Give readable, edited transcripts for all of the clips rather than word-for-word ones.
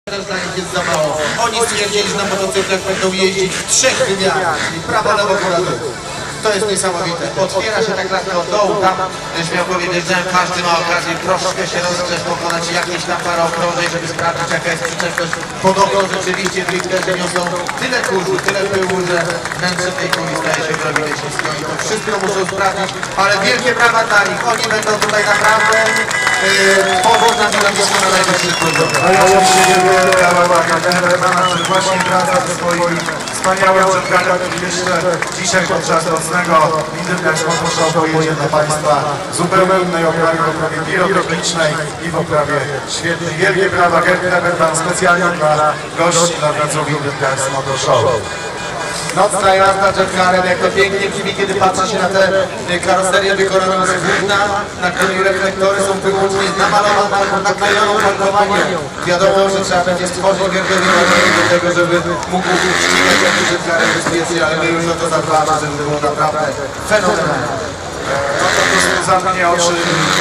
Też dla nich jest za mało. Oni stwierdzili, że na motocyklach będą jeździć w 3 wymiarach, czyli prawo, lewo, góra, dół. To jest niesamowite. Otwiera się tak klatkę od dołu, tam śmiał powiedzieć, że każdy ma okazję troszkę się rozgrzeć, pokonać jakieś tam parę okrążeń, żeby sprawdzić, jaka jest przyczepność pod oką. Rzeczywiście drifterzy niosą tyle kurzu, tyle pyłu, że wnętrze tej kuli staje się prawie śliską i to wszystko muszą sprawdzić, ale wielkie brawa dla nich. Oni będą tutaj naprawdę powodem na najwyższych poziomach. No i oczywiście wielkie brawa dla Kamermana, który właśnie wraca ze swoim wspaniałym przedgarem i jeszcze dzisiaj podczas nocnego Winterglass Motorshow pojedzie dla Państwa w zupełnie innej oprawie, w oprawie pirotechnicznej i w oprawie świetnej. Wielkie brawa Kamerman specjalnie dla gości dla widzów Winterglass Motorshow. Nocna jazda jetcarem, jak to pięknie brzmi, kiedy patrzy się na tę karoserię wykonaną z włókna, na której reflektory są wyłącznie namalowane albo naklejoną falkowaniem. Wiadomo, że trzeba będzie stworzyć gardłowi do tego, żeby mógł ścigać jakiś jetcarem bezpiecznie, ale my już o to zadbamy, żeby było naprawdę fenomenalne. No to po prostu zamknie oczy.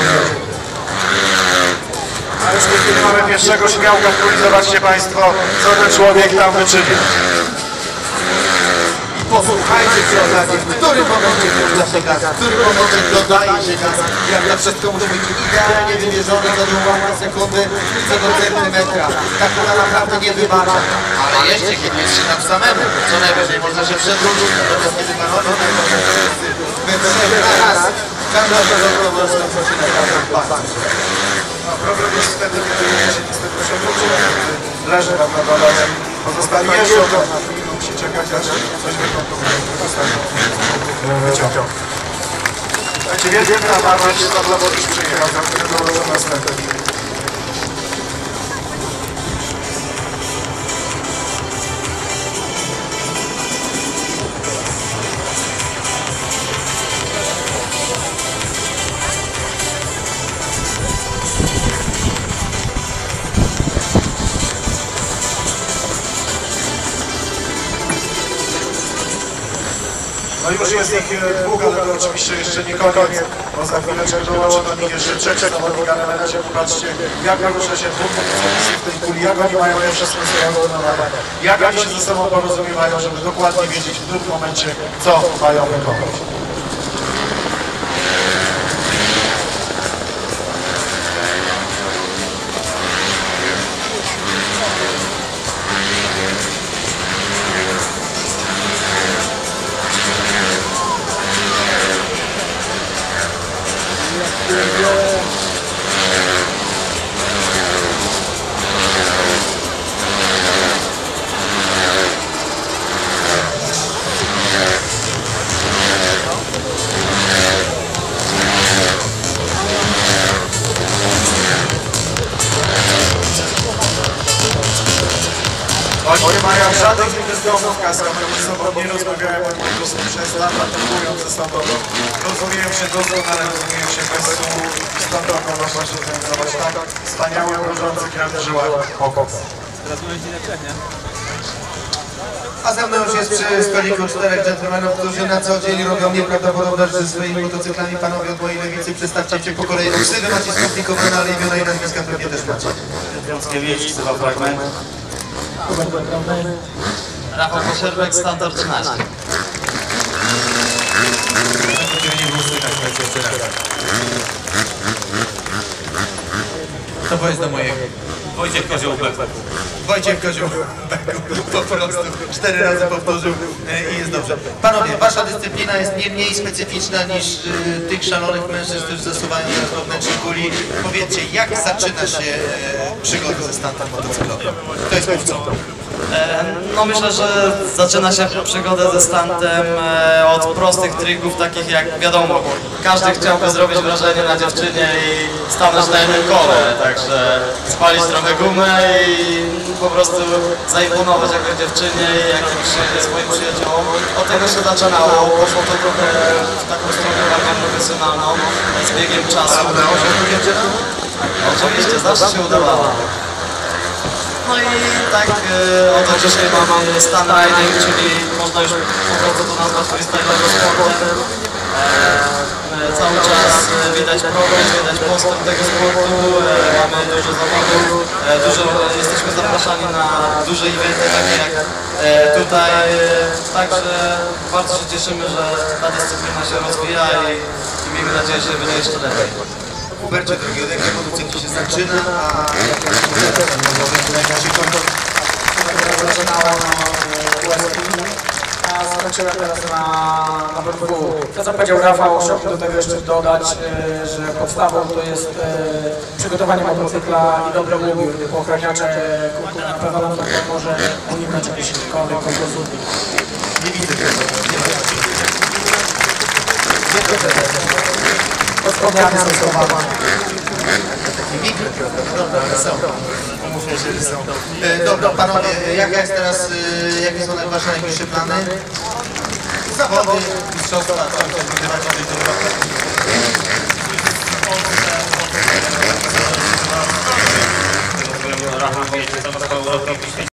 A już kiedy mamy pierwszego śmiałka, który zobaczcie Państwo, co ten człowiek tam wyczynia. Posłuchajcie przy okazji, w którym momencie włącza się gaz, w którym momencie dodaje się gaz, jak to wszystko musi być idealnie wymierzone co do ułamka sekundy, co do centymetra. Tak ona naprawdę nie wybacza. Ale jeszcze kiedy jest się tam samemu, co najwyżej można się przedłużyć, natomiast kiedy panowie wytrzymać na raz, każda osoba może nam się naprawdę patrzeć. No, problem jest wtedy, kiedy się niestety przewrócił, leży tam na dole, pozostali jeszcze musi czekać, aż coś wyciągną. Słuchajcie, wielkie brawa, że tam Laborysz przyjechał, za które dołożą następne. No już jest ich dwóch, ale to oczywiście jeszcze nie koniec, bo za chwileczkę dołączy do nich jeszcze trzech zawodnika. Na razie popatrzcie, jak rusza się dwóch motocyklistów w tej kuli, jak oni mają to wszystko skoordynowane, jak oni się ze sobą porozumiewają, żeby dokładnie wiedzieć w którym momencie, co mają wykonać. Oni nie mają żadnych inwestorów w kaskach, oni sobą nie rozmawiają, oni po prostu przez lata próbują ze sobą. Rozumieją się doskonale, rozumieją się bez sumu i stąd mogą właśnie zorganizować tak wspaniały, mrożący krew w żyłach pokok. Teraz mamy dzień na trzech, nie? A ze mną już jest przy stoliku 4 dżentelmenów, którzy na co dzień robią nieprawdopodobne rzeczy ze swoimi motocyklami. Panowie od mojej lewicy, przedstawcie się po kolei. Ksywy macie skomplikowane, ale imiona i nazwiska pewnie też macie. Wiąckiewicz, Ksywa Fragment. Rafał Koszerbek, Standard 13. To powiedz do mojego. Wojciech Koziołbek. Wojciech Koziołbek po prostu 4 razy powtórzył i jest dobrze. Panowie, wasza dyscyplina jest nie mniej specyficzna niż tych szalonych mężczyzn, którzy zasuwają teraz wewnętrznej kuli. Powiedzcie, jak zaczyna się przygoda ze stantem motocyklowym? To jest mówcą. No myślę, że zaczyna się przygodę ze stantem od prostych trików, takich jak wiadomo, każdy chciałby zrobić wrażenie na dziewczynie i stanąć na jednym kole, także spalić trochę gumę i po prostu zaimponować jakąś dziewczynie i jakimś swoim przyjaciołom. Od tego się zaczynało, poszło to trochę w taką stronę bardziej profesjonalną, z biegiem czasu. Oczywiście, zawsze się udawało. No i tak oto dzisiaj mamy stan riding, czyli można już po prostu to nazwać freestyle'owym sportem. Cały czas widać progres, widać postęp tego sportu, mamy dużo zawodów, jesteśmy zapraszani na duże eventy takie jak tutaj, także bardzo się cieszymy, że ta dyscyplina się rozwija i miejmy nadzieję, że będzie jeszcze lepiej. Hubercie, drogi, od jakiej motocykli się zaczyna, a jak się kończy? Zaczynałem USP, a skończyłem teraz na BW. To co powiedział Rafał, chciałbym do tego jeszcze dodać, że podstawą to jest przygotowanie motocykla i dobre ubiór, typu ochraniacze kurku, na pewno nam może uniknąć jakichkolwiek kontuzji. Nie widzę tego. Podspodniane są schowane. Dobra, panowie, jakie są wasze najbliższe plany? Zawody, mistrzostwa, co chcecie wygrywać w tej Rafał, wiecie, to